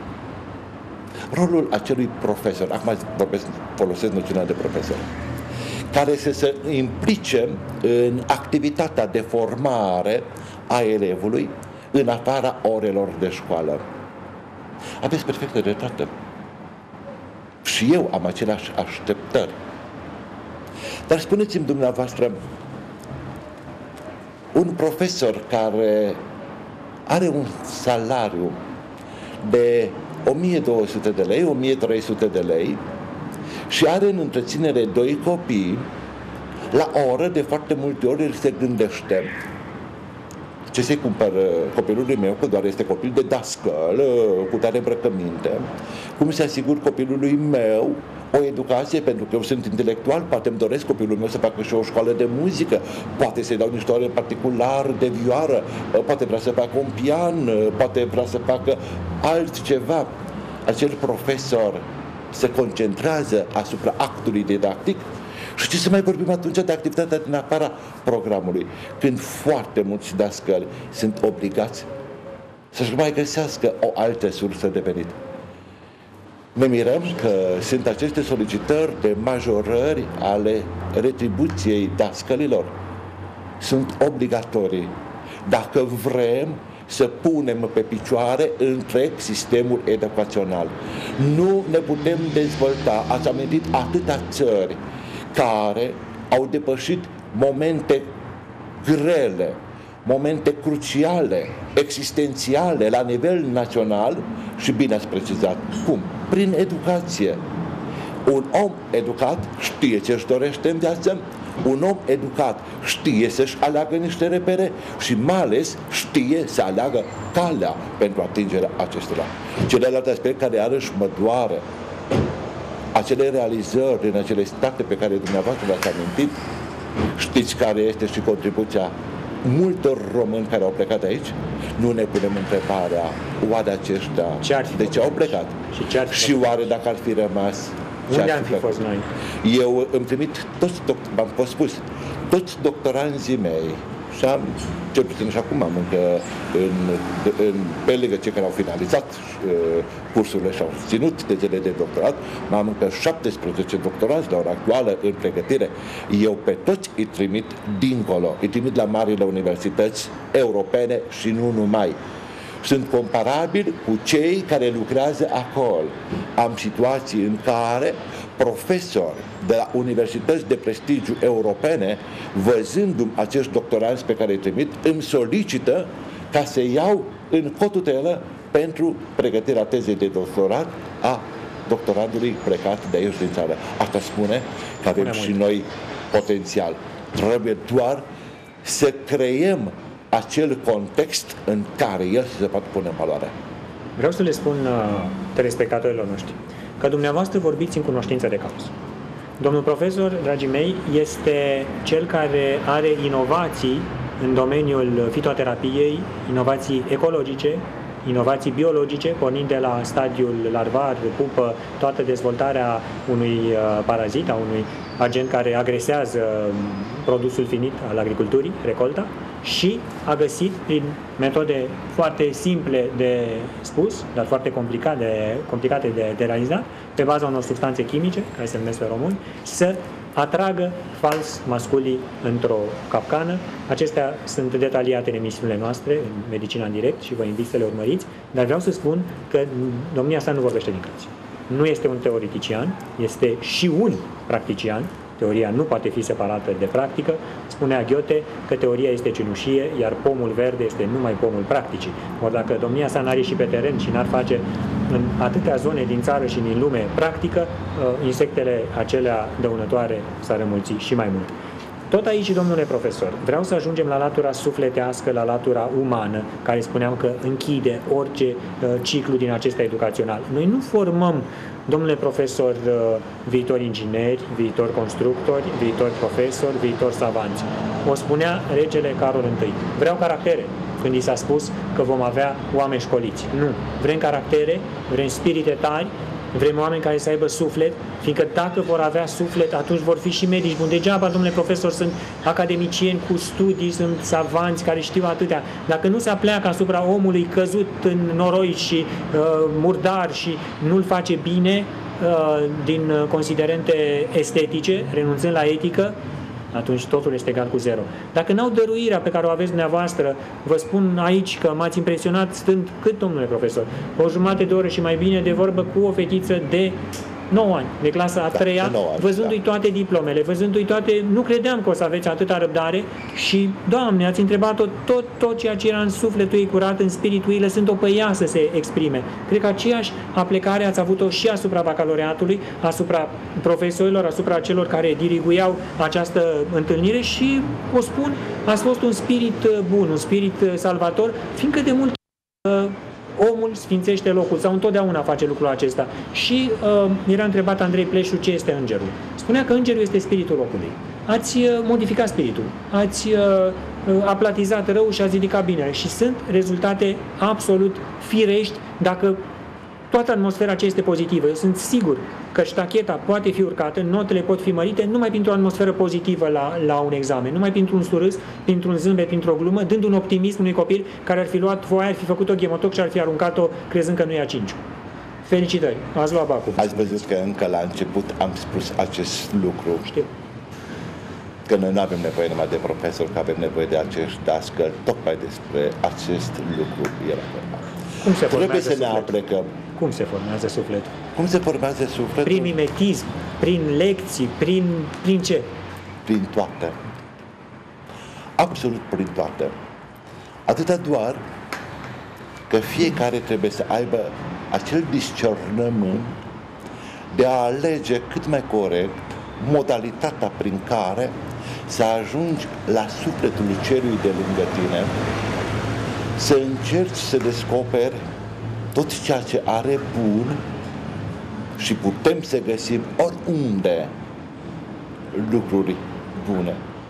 rolul acelui profesor, acum vorbesc, folosesc noțiunea de profesor, care să se implice în activitatea de formare a elevului în afara orelor de școală. Aveți perfectă dreptate. Și eu am aceleași așteptări. Dar spuneți-mi dumneavoastră, un profesor care are un salariu de o mie două sute de lei, o mie trei sute de lei și are în întreținere doi copii, la oră de foarte multe ori el se gândește ce să-i cumpăr copilului meu, că doar este copil de dascăl, cu tare îmbrăcăminte, cum să asigur copilului meu o educație, pentru că eu sunt intelectual, poate îmi doresc copilul meu să facă și o școală de muzică, poate să-i dau niște ore particular de vioară, poate vrea să facă un pian, poate vrea să facă altceva. Acel profesor se concentrează asupra actului didactic. Și ce să mai vorbim atunci de activitatea din afara programului, când foarte mulți dascăli sunt obligați să-și mai găsească o altă sursă de venit. Ne mirăm că sunt aceste solicitări de majorări ale retribuției dascălilor. Sunt obligatorii. Dacă vrem să punem pe picioare întreg sistemul educațional, nu ne putem dezvolta. Ați amintit atâtea țări care au depășit momente grele, momente cruciale, existențiale la nivel național și bine ați precizat. Cum? Prin educație. Un om educat știe ce își dorește în viață, un om educat știe să-și aleagă niște repere și mai ales știe să aleagă calea pentru atingerea acestora. Celălalt aspect care iarăși mă doare, acele realizări din acele state pe care dumneavoastră le-ați amintit, știți care este și contribuția multor români care au plecat aici? Nu ne punem întrebarea, oare aceștia ce de ce au plecat? Și, ce și oare dacă ar fi rămas, Unde am fi fost noi? Eu îmi trimit toți, v-am fost spus, toți doctoranzii mei, și am, cel puțin și acum am încă, în, în, pe lângă cei care au finalizat uh, cursurile și au ținut tezele de doctorat, mai am încă șaptesprezece doctoranți la ora actuală în pregătire. Eu pe toți îi trimit dincolo, îi trimit la marile universități europene și nu numai. Sunt comparabili cu cei care lucrează acolo. Am situații în care profesori de la universități de prestigiu europene, văzându-mi acești doctoranți pe care îi trimit, îmi solicită ca să iau în cotutelă pentru pregătirea tezei de doctorat a doctorandului plecat de aici din țară. Asta spune că avem și noi potențial. Trebuie doar să creăm acel context în care el se poate pune în valoare. Vreau să le spun uh, telespectatorilor noștri că dumneavoastră vorbiți în cunoștință de cauză. Domnul profesor, dragii mei, este cel care are inovații în domeniul fitoterapiei, inovații ecologice, inovații biologice, pornind de la stadiul larvar, pupă, toată dezvoltarea unui parazit, a unui agent care agresează produsul finit al agriculturii, recolta, și a găsit, prin metode foarte simple de spus, dar foarte complicate de, complicate de, de realizat, pe baza unor substanțe chimice, care se numesc feromoni, să atragă fals masculii într-o capcană. Acestea sunt detaliate în emisiunile noastre, în Medicina în direct, și vă invit să le urmăriți, dar vreau să spun că domnia sa nu vorbește din cărți. Nu este un teoretician, este și un practician. Teoria nu poate fi separată de practică. Spunea Goethe că teoria este cenușie, iar pomul verde este numai pomul practicii. Ori dacă domnia sa n-ar ieși pe teren și n-ar face în atâtea zone din țară și din lume practică, insectele acelea dăunătoare s-ar înmulți și mai mult. Tot aici, domnule profesor, vreau să ajungem la latura sufletească, la latura umană, care spuneam că închide orice uh, ciclu din acesta educațional. Noi nu formăm, domnule profesor, uh, viitori ingineri, viitori constructori, viitori profesori, viitori savanți. O spunea regele Carol întâi. Vreau caractere, când i s-a spus că vom avea oameni școliți. Nu. Vrem caractere, vrem spirite tari, vrem oameni care să aibă suflet, fiindcă dacă vor avea suflet, atunci vor fi și medici buni. Degeaba, domnule profesor, sunt academicieni cu studii, sunt savanți care știu atâtea. Dacă nu se apleacă asupra omului căzut în noroi și uh, murdar și nu-l face bine uh, din considerente estetice, renunțând la etică, atunci totul este egal cu zero. Dacă n-au dăruirea pe care o aveți dumneavoastră, vă spun aici că m-ați impresionat stând cât, domnule profesor? O jumătate de oră și mai bine de vorbă cu o fetiță de nouă ani, de clasa a treia, da, văzându-i da. toate diplomele, văzându-i toate, nu credeam că o să aveți atâta răbdare și, Doamne, ați întrebat-o tot, tot ceea ce era în sufletul ei curat, în spiritul ei, lăsând-o pe ea să se exprime. Cred că aceeași aplecare ați avut-o și asupra bacalaureatului, asupra profesorilor, asupra celor care diriguiau această întâlnire și, o spun, ați fost un spirit bun, un spirit salvator, fiindcă de mult omul sfințește locul, sau întotdeauna face lucrul acesta. Și uh, era întrebat Andrei Pleșu ce este îngerul. Spunea că îngerul este spiritul locului. Ați uh, modificat spiritul, ați uh, aplatizat rău și ați ridicat binele. Și sunt rezultate absolut firești dacă toată atmosfera aceea este pozitivă. Eu sunt sigur că ștacheta poate fi urcată, notele pot fi mărite numai printr-o atmosferă pozitivă la, la un examen, numai printr-un surâs, printr-un zâmbet, printr-o glumă, dând un optimism unui copil care ar fi luat foaia, ar fi făcut o ghemotoc și ar fi aruncat-o crezând că nu ia cinci. Felicitări! Ați luat bacul. Ați văzut că încă la început am spus acest lucru. Știu. Că noi nu avem nevoie numai de profesori, că avem nevoie de acești dascăli. Tocmai despre acest lucru era vorba. Cum se Trebuie să sufletul? ne aplecăm. Cum se formează sufletul? Cum se formează sufletul? Prin mimetism, prin lecții, prin, prin ce? Prin toate. Absolut prin toate. Atâta doar că fiecare trebuie să aibă acel discernământ de a alege cât mai corect modalitatea prin care să ajungi la sufletul celui de lângă tine, să încerci să descoperi tot ceea ce are bun și putem să găsim oriunde lucruri bune.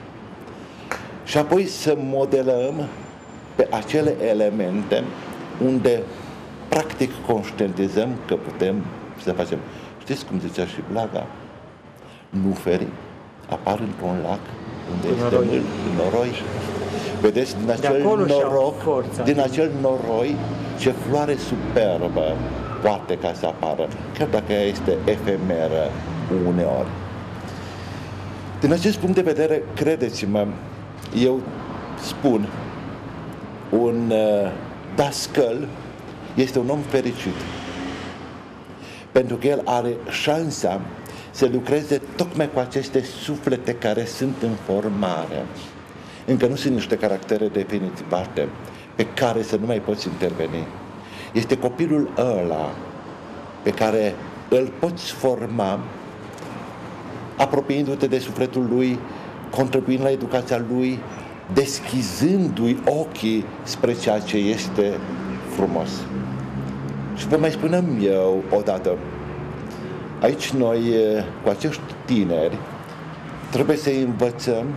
Și apoi să modelăm pe acele elemente unde practic conștientizăm că putem să facem. Știți cum zicea și Blaga? Nuferii apar într-un lac unde este noroi. mult noroi. Vedeți, din acel noroc, forța, din acel noroi, ce floare superbă poate ca să apară, chiar dacă ea este efemeră uneori. Din acest punct de vedere, credeți-mă, eu spun, un uh, dascăl este un om fericit, pentru că el are șansa să lucreze tocmai cu aceste suflete care sunt în formare. Încă nu sunt niște caractere definitivate pe care să nu mai poți interveni. Este copilul ăla pe care îl poți forma apropiindu-te de sufletul lui, contribuind la educația lui, deschizându-i ochii spre ceea ce este frumos. Și vă mai spunem eu odată, aici noi, cu acești tineri, trebuie să-i învățăm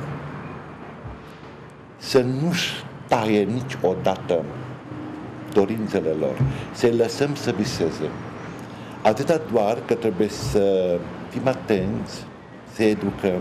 să nu-și taie niciodată dorințele lor, să-i lăsăm să viseze. Atâta doar că trebuie să fim atenți, să educăm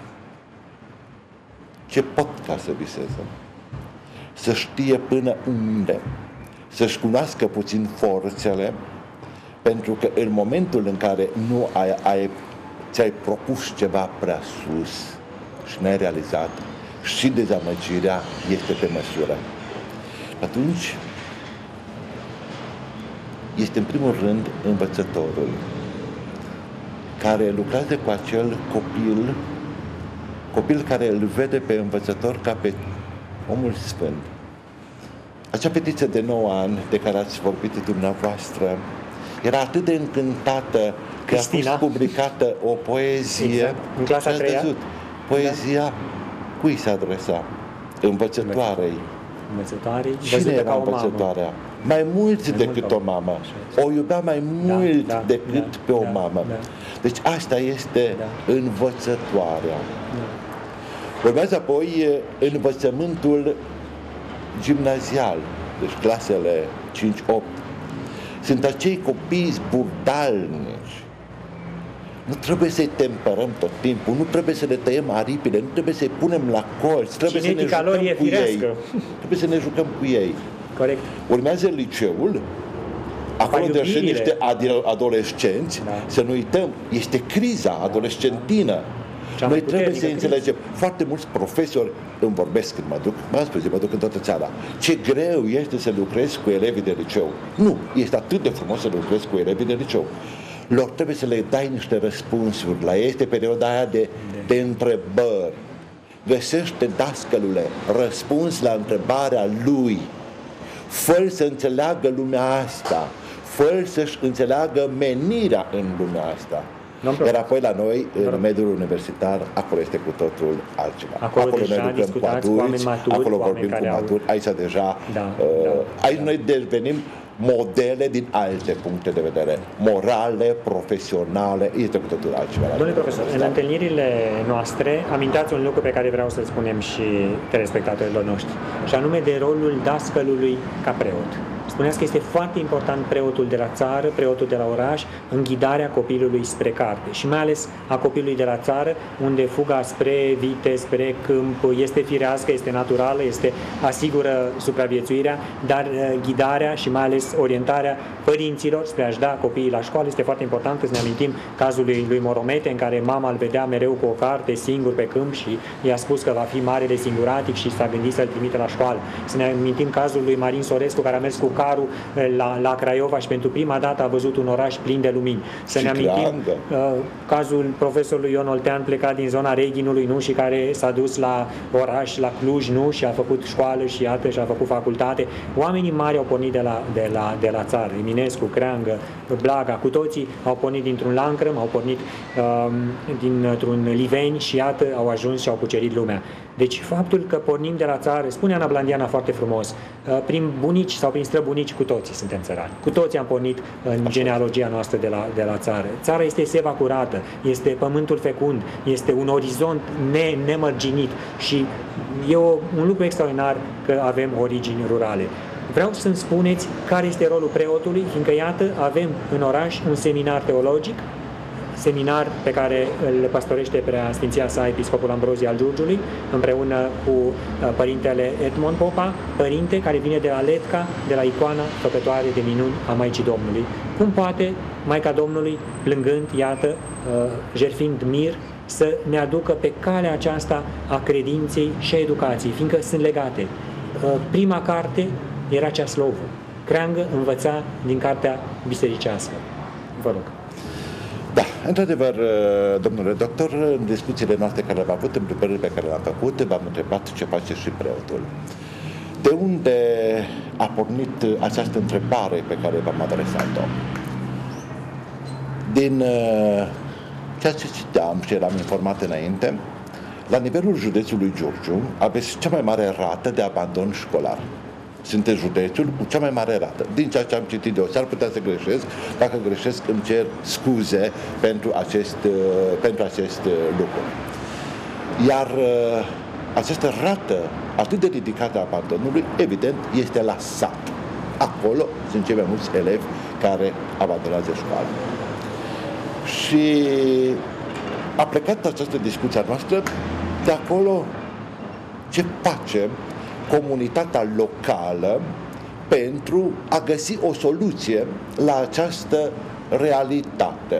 ce pot ca să viseze, să știe până unde, să-și cunoască puțin forțele, pentru că în momentul în care nu ai, ai, ți-ai propus ceva prea sus și n-ai realizat, și dezamăgirea este pe măsură. Atunci este în primul rând învățătorul care lucrează cu acel copil, copil care îl vede pe învățător ca pe omul sfânt. Acea fetiță de nouă ani de care ați vorbit dumneavoastră era atât de încântată că Cristina. a fost publicată o poezie. Exact. În clasa a treia. Poezia da. Cui se adresa? Învățătoarei. Învățătoarei. Cine era învățătoarea? Mai mulți mai decât mult o mamă. O iubea mai mult da, da, decât da, pe o da, mamă. Da. Deci asta este da. învățătoarea. Da. Urmează apoi învățământul gimnazial, deci clasele cinci opt. Sunt acei copii zburdalnici. Nu trebuie să-i temperăm tot timpul, nu trebuie să le tăiem aripile, nu trebuie să-i punem la colț, trebuie Cinetica să ne jucăm cu firească. ei. Trebuie să ne jucăm cu ei. Corect. Urmează liceul, acolo unde sunt niște adolescenți, da. Să nu uităm, este criza adolescentină. Da. Noi trebuie să înțelegem. Foarte mulți profesori îmi vorbesc când mă duc, m-am spus, mă duc în toată țara. Ce greu este să lucrezi cu elevii de liceu. Nu, este atât de frumos să lucrezi cu elevii de liceu. Lor trebuie să le dai niște răspunsuri. La ei este perioada aia de, de întrebări. Găsește, dascălule, răspuns la întrebarea lui. Fă-l să înțeleagă lumea asta. Fă-l să-și înțeleagă menirea în lumea asta. Iar apoi la noi, în mediul universitar, acolo este cu totul altceva. Acolo, acolo deja noi lucrăm cu adulți, cu maturi, acolo cu vorbim cu maturi, au... aici deja, da, uh, da, aici da. noi devenim modele din alte puncte de vedere, morale, profesionale, este cu totul altceva. Domnule profesor, în întâlnirile noastre amintați un lucru pe care vreau să-l spunem și telespectatorilor noștri, și anume de rolul dascălului ca preot. Spuneați că este foarte important preotul de la țară, preotul de la oraș, în ghidarea copilului spre carte și mai ales a copilului de la țară, unde fuga spre vite, spre câmp, este firească, este naturală, este asigură supraviețuirea, dar ghidarea și mai ales orientarea părinților spre a-și da copiii la școală este foarte important. Să ne amintim cazul lui, lui Moromete, în care mama îl vedea mereu cu o carte, singur pe câmp și i-a spus că va fi mare de singuratic și s-a gândit să-l trimite la școală. Să ne amintim cazul lui Marin Sorescu, care a mers cu carul la, la Craiova și pentru prima dată a văzut un oraș plin de lumini. Să și ne amintim uh, cazul profesorului Ion Oltean, plecat din zona Reghinului, nu, și care s-a dus la oraș, la Cluj, nu, și a făcut școală și iată și a făcut facultate. Oamenii mari au pornit de la, de la, de la țară. Eminescu, Creangă, Blaga, cu toții au pornit dintr-un lancrăm, au pornit uh, dintr-un liveni și iată au ajuns și au cucerit lumea. Deci faptul că pornim de la țară, spune Ana Blandiana foarte frumos, prin bunici sau prin străbunici cu toții suntem țărani. Cu toții am pornit în genealogia noastră de la, de la țară. Țara este seva curată, este pământul fecund, este un orizont ne, nemărginit și e o, un lucru extraordinar că avem origini rurale. Vreau să-mi spuneți care este rolul preotului, fiindcă iată avem în oraș un seminar teologic seminar pe care îl păstorește Preasfinția sa Episcopul Ambrozie al Giurgiului, împreună cu Părintele Edmond Popa, părinte care vine de la Letca, de la icoana făcătoare de minuni a Maicii Domnului. Cum poate Maica Domnului, plângând, iată, jertfind mir, să ne aducă pe calea aceasta a credinței și a educației, fiindcă sunt legate. Prima carte era cea Slovă. Creangă învăța din cartea bisericească. Vă rog. Da, într-adevăr, domnule doctor, în discuțiile noastre care le-am avut, în preparările pe care le-am făcut, v-am întrebat ce face și preotul. De unde a pornit această întrebare pe care v-am adresat-o? Din ceea ce citeam și eram informat înainte, la nivelul județului Giurgiu aveți cea mai mare rată de abandon școlar. Sunteți județul cu cea mai mare rată. Din ceea ce am citit eu, s-ar putea să greșesc. Dacă greșesc, îmi cer scuze pentru acest, pentru acest lucru. Iar această rată atât de ridicată a abandonului, evident, este la sat. Acolo sunt cei mai mulți elevi care abandonează școala. Și a plecat această discuție noastră de acolo ce facem comunitatea locală pentru a găsi o soluție la această realitate.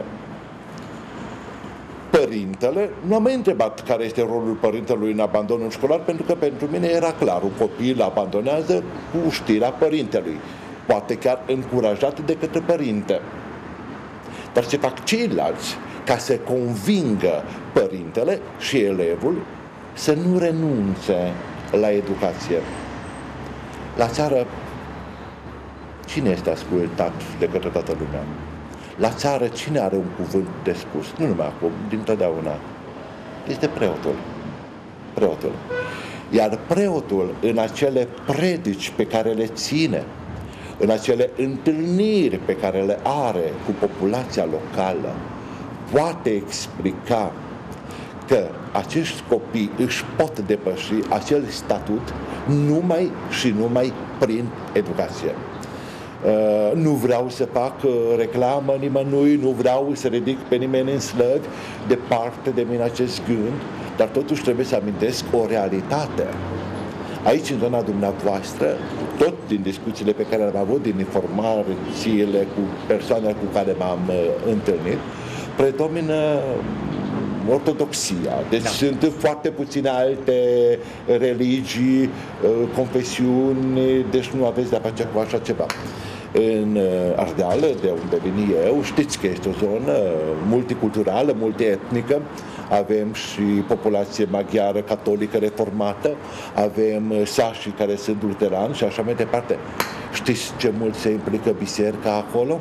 Părintele, nu am mai întrebat care este rolul părintelui în abandonul școlar, pentru că pentru mine era clar, un copil abandonează cu știrea părintelui, poate chiar încurajat de către părinte. Dar ce fac ceilalți ca să convingă părintele și elevul să nu renunțe la educație? La țară, cine este ascultat de către toată lumea? La țară, cine are un cuvânt de spus? Nu numai acum, dintotdeauna. Este preotul. Preotul. Iar preotul, în acele predici pe care le ține, în acele întâlniri pe care le are cu populația locală, poate explica că acești copii își pot depăși acel statut numai și numai prin educație. Uh, nu vreau să fac uh, reclamă nimănui, nu vreau să ridic pe nimeni în slăg, departe de mine acest gând, dar totuși trebuie să amintesc o realitate. Aici, în zona dumneavoastră, tot din discuțiile pe care le-am avut, din informațiile cu persoane cu care m-am uh, întâlnit, predomină ortodoxia. Deci da. Sunt foarte puține alte religii, confesiuni, deci nu aveți de-a face cu așa ceva. În Ardeal, de unde vin eu, știți că este o zonă multiculturală, multietnică, avem și populație maghiară, catolică, reformată, avem sașii care sunt luterani și așa mai departe. Știți ce mult se implică biserica acolo?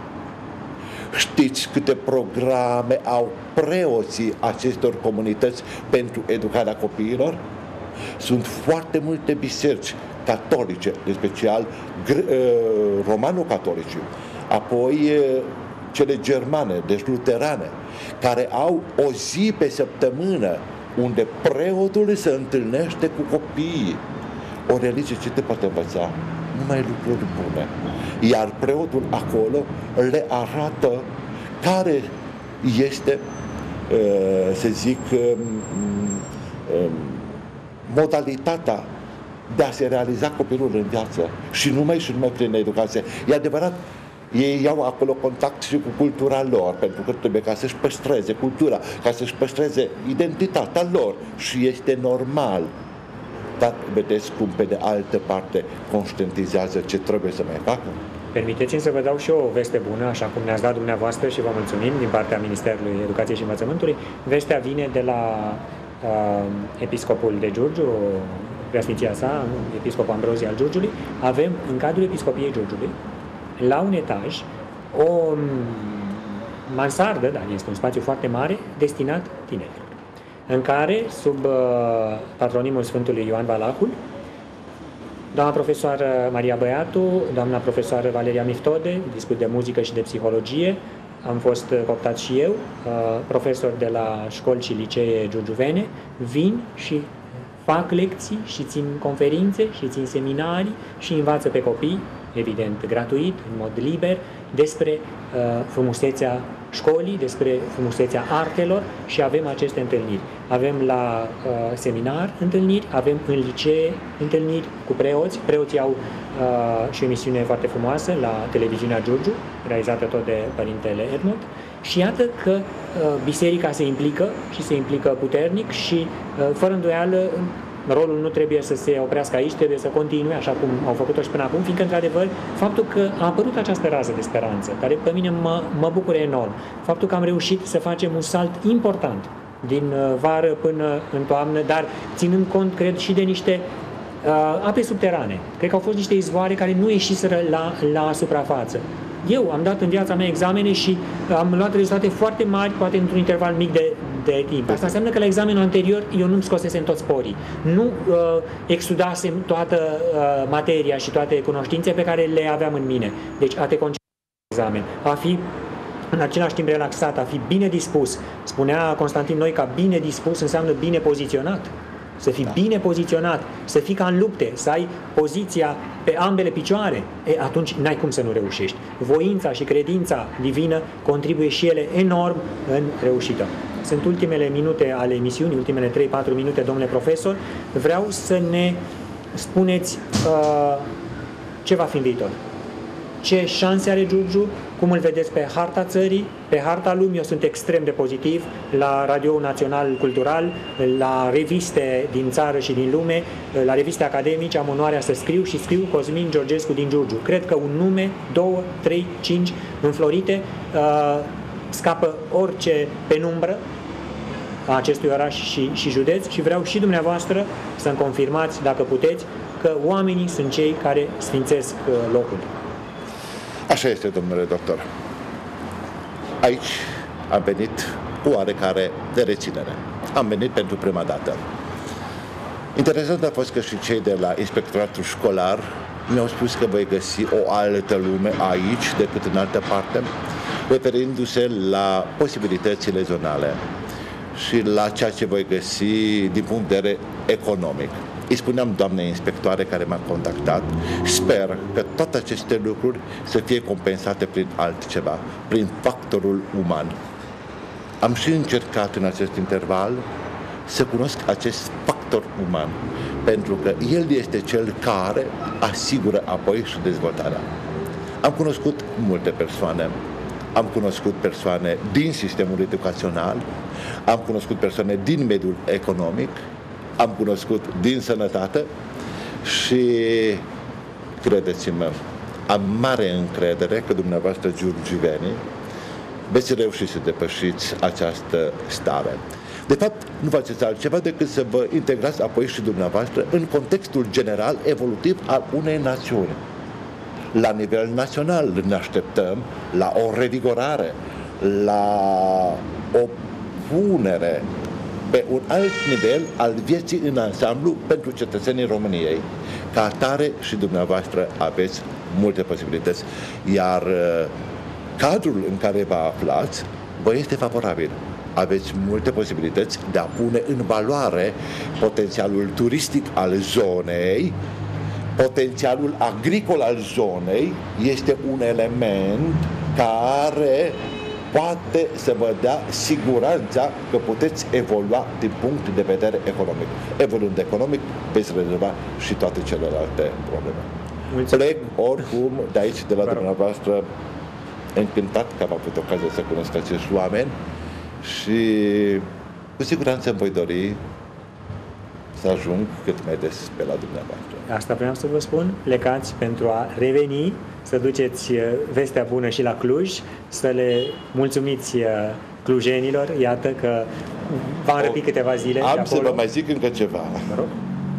Știți câte programe au preoții acestor comunități pentru educarea copiilor? Sunt foarte multe biserici catolice, în special romano-catolice, apoi cele germane, deci luterane, care au o zi pe săptămână unde preotul se întâlnește cu copiii. O religie ce te poate învăța? Numai lucruri bune. Iar preotul acolo le arată care este, să zic, modalitatea de a se realiza copilul în viață și numai și numai prin educație. E adevărat, ei iau acolo contact și cu cultura lor, pentru că trebuie ca să-și păstreze cultura, ca să-și păstreze identitatea lor și este normal. Dar vedeți cum pe de altă parte conștientizează ce trebuie să mai facă? Permiteți-mi să vă dau și eu o veste bună, așa cum ne-ați dat dumneavoastră și vă mulțumim din partea Ministerului Educației și Învățământului. Vestea vine de la uh, Episcopul de Giurgiu, Preasfinția sa, Episcopul Ambrozie al Giurgiului. Avem în cadrul Episcopiei Giurgiului, la un etaj, o mansardă, dar este un spațiu foarte mare, destinat tinerilor, în care, sub uh, patronimul Sfântului Ioan Valahul, doamna profesoară Maria Băiatu, doamna profesoară Valeria Miftode, discut de muzică și de psihologie, am fost cooptat și eu, uh, profesor de la școli și licee giurgiuvene, vin și fac lecții și țin conferințe și țin seminarii și învață pe copii, evident gratuit, în mod liber, despre uh, frumusețea școlii, despre frumusețea artelor și avem aceste întâlniri. Avem la uh, seminar întâlniri, avem în licee întâlniri cu preoți. Preoții au uh, și o emisiune foarte frumoasă la televiziunea Giurgiu, realizată tot de Părintele Edmund. Și iată că uh, biserica se implică și se implică puternic și uh, fără îndoială rolul nu trebuie să se oprească aici, trebuie să continue așa cum au făcut-o și până acum, fiindcă într-adevăr faptul că a apărut această rază de speranță, care pe mine mă, mă bucură enorm, faptul că am reușit să facem un salt important din uh, vară până în toamnă, dar ținând cont, cred, și de niște uh, ape subterane. Cred că au fost niște izvoare care nu ieșiseră la, la suprafață. Eu am dat în viața mea examene și am luat rezultate foarte mari, poate într-un interval mic de, de timp. Asta înseamnă că la examenul anterior eu nu-mi scosesem toți sporii. Nu uh, exudasem toată uh, materia și toate cunoștințe pe care le aveam în mine. Deci a te concentra la examen, a fi în același timp relaxat, a fi bine dispus. Spunea Constantin Noica, bine dispus înseamnă bine poziționat. Să fii da. bine poziționat, să fii ca în lupte, să ai poziția pe ambele picioare, e, atunci n-ai cum să nu reușești. Voința și credința divină contribuie și ele enorm în reușită. Sunt ultimele minute ale emisiunii, ultimele trei patru minute, domnule profesor. Vreau să ne spuneți uh, ce va fi în viitor. Ce șanse are Giurgiu, cum îl vedeți pe harta țării, pe harta lumii. Eu sunt extrem de pozitiv la Radio Național Cultural, la reviste din țară și din lume, la reviste academice, am onoarea să scriu și scriu Cosmin Georgescu din Giurgiu. Cred că un nume, două, trei, cinci înflorite uh, scapă orice penumbră a acestui oraș și, și județ și vreau și dumneavoastră să-mi confirmați, dacă puteți, că oamenii sunt cei care sfințesc uh, locul. Așa este, domnule doctor. Aici am venit cu oarecare de reținere. Am venit pentru prima dată. Interesant a fost că și cei de la Inspectoratul Școlar mi-au spus că voi găsi o altă lume aici decât în altă parte, referindu-se la posibilitățile zonale și la ceea ce voi găsi din punct de vedere economic. Îi spuneam doamnei inspectoare care m-a contactat, sper că toate aceste lucruri să fie compensate prin altceva, prin factorul uman. Am și încercat în acest interval să cunosc acest factor uman, pentru că el este cel care asigură apoi și dezvoltarea. Am cunoscut multe persoane, am cunoscut persoane din sistemul educațional, am cunoscut persoane din mediul economic, am cunoscut din sănătate și, credeți-mă, am mare încredere că dumneavoastră, giurgiuvenii, veți reuși să depășiți această stare. De fapt, nu faceți altceva decât să vă integrați apoi și dumneavoastră în contextul general evolutiv al unei națiuni. La nivel național ne așteptăm la o revigorare, la o punere pe un alt nivel al vieții în ansamblu pentru cetățenii României. Ca atare și dumneavoastră aveți multe posibilități, iar cadrul în care vă aflați vă este favorabil. Aveți multe posibilități de a pune în valoare potențialul turistic al zonei, potențialul agricol al zonei este un element care poate să vă dea siguranța că puteți evolua din punct de vedere economic. Evoluând economic, veți rezolva și toate celelalte probleme. Mulțumesc. Plec oricum de aici, de la dumneavoastră, încântat că am avut ocazia să cunosc acești oameni și cu siguranță îmi voi dori să ajung cât mai des pe la dumneavoastră. Asta vreau să vă spun, plecați pentru a reveni, să duceți vestea bună și la Cluj, să le mulțumiți clujenilor, iată că v-am răpit câteva zile. Am să vă mai zic încă ceva. Mă rog.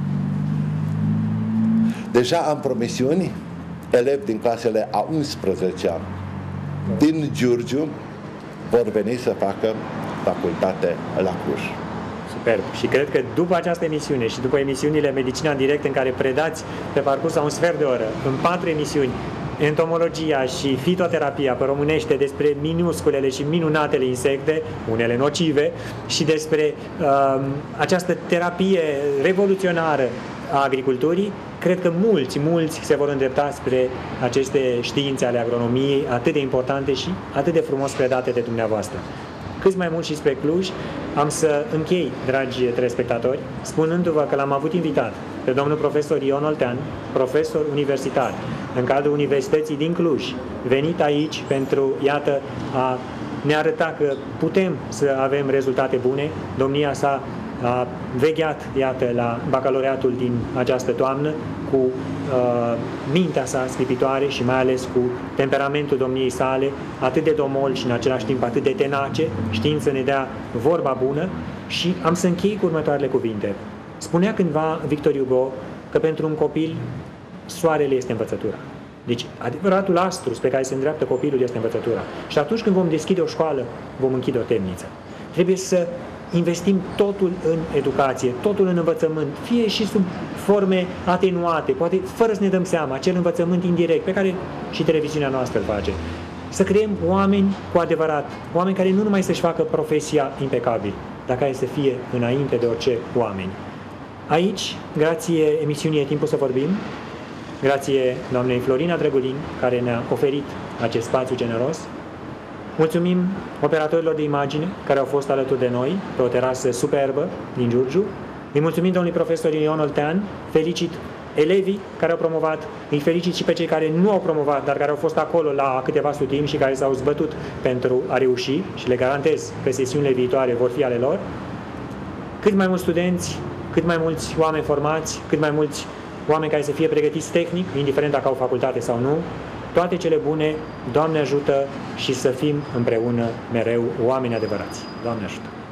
Deja am promisiuni, elevi din clasele a unsprezecea din Giurgiu vor veni să facă facultate la Cluj. Superb. Și cred că după această emisiune și după emisiunile Medicina în direct, în care predați pe parcurs a un sfert de oră, în patru emisiuni, entomologia și fitoterapia pe românește, despre minusculele și minunatele insecte, unele nocive, și despre uh, această terapie revoluționară a agriculturii, cred că mulți, mulți se vor îndrepta spre aceste științe ale agronomiei atât de importante și atât de frumos predate de dumneavoastră. Cât mai mult și spre Cluj, am să închei, dragi telespectatori, spunându-vă că l-am avut invitat pe domnul profesor Ion Oltean, profesor universitar în cadrul Universității din Cluj, venit aici pentru, iată, a ne arăta că putem să avem rezultate bune. Domnia sa a vegheat, iată, la bacalaureatul din această toamnă cu uh, mintea sa sclipitoare și mai ales cu temperamentul domniei sale, atât de domol și în același timp atât de tenace, știind să ne dea vorba bună. Și am să închei cu următoarele cuvinte. Spunea cândva Victor Hugo că pentru un copil soarele este învățătura. Deci adevăratul astru spre care se îndreaptă copilul este învățătura. Și atunci când vom deschide o școală, vom închide o temniță. Trebuie să investim totul în educație, totul în învățământ, fie și sub forme atenuate, poate fără să ne dăm seama, acel învățământ indirect pe care și televiziunea noastră îl face. Să creăm oameni cu adevărat, oameni care nu numai să-și facă profesia impecabil, dar care să fie înainte de orice oameni. Aici, grație emisiunii E Timpul să vorbim, grație doamnei Florina Drăgulin, care ne-a oferit acest spațiu generos. Mulțumim operatorilor de imagine care au fost alături de noi pe o terasă superbă din Giurgiu. Îi mulțumim domnului profesor Ion Oltean, felicit elevii care au promovat, îi felicit și pe cei care nu au promovat, dar care au fost acolo la câteva sutimi și care s-au zbătut pentru a reuși și le garantez că sesiunile viitoare vor fi ale lor. Cât mai mulți studenți, cât mai mulți oameni formați, cât mai mulți oameni care să fie pregătiți tehnic, indiferent dacă au facultate sau nu, toate cele bune, Doamne ajută și să fim împreună mereu oameni adevărați. Doamne ajută!